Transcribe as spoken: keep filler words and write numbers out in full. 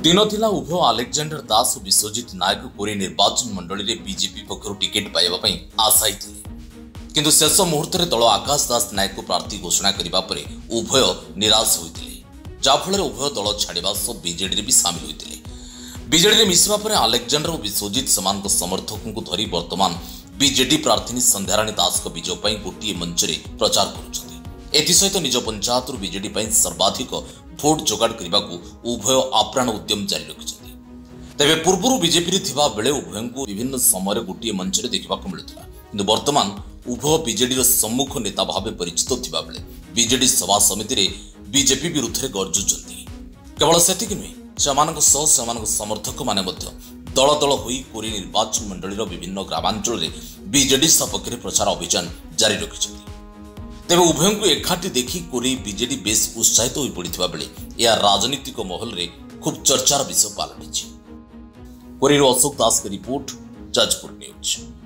दिन थिला उभय आलेक्जेंडर दास और विश्वजित नायक कोरी निर्वाचन मंडली में बीजेपी पक्षर टिकेट पाइबा आशायी थे किंतु शेष मुहूर्त में दल आकाश दास नायक को प्रार्थी घोषणा करने पर उभय निराश होते जहाँफल उभय दल छाड़ा सह बीजेडी भी सामिल होते बीजेडी मिसवा पर आलेक्जेंडर और विश्वजित समान समर्थकों को धरी वर्तमान बीजेडी प्रार्थी संध्याराणी दास विजय पर गोटे मंच में प्रचार करसत निज पंचायत बीजेडी सर्वाधिक भोट जोगाड़ करने को उभय आप्राण उद्यम जारी रखिंट तेरे पूर्व बीजेपी बेले उभय को विभिन्न समय गोटे मंच में देखा मिलूला कि वर्तमान उभय बीजेडी सम्मुख नेता भाव परिचित थिबा बेले बीजेडी सभा समिति बीजेपी विरुद्ध गर्जुंट केवल से नुहे से समर्थक माने दल दल होई कोरी निर्वाचन मंडली विभिन्न ग्रामांचल में बीजेडी सपक्ष प्रचार अभियान जारी रखिंट तेज उभय को एकाठी देखी कोरी बीजेडी बेस उत्साहित हो पड़ा बेले यह राजनीतिक महल में खूब चर्चार विषय पलटि कोरी अशोक दास की रिपोर्ट जाजपुर न्यूज।